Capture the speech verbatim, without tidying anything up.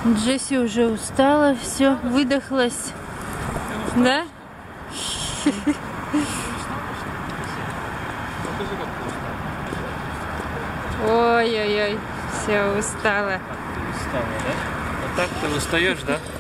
Джесси уже устала, все, выдохлась. Да? Ой-ой-ой, все, устала. Устала, да? Вот так ты устаешь, да?